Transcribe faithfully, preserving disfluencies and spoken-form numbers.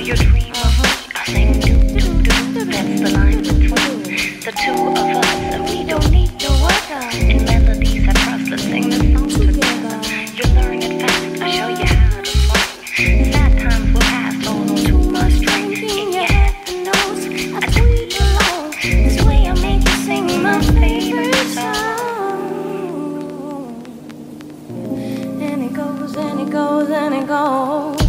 you dream of me, I sing do do do. That's the line between the two of us, and we don't need no other. In melodies I trust, let's sing this song together. You learn it fast, I show you how to swing. Sad times will pass, don't know too much drink in your head and nose. I do it alone. This way I make you sing my favorite song. And it goes and it goes and it goes.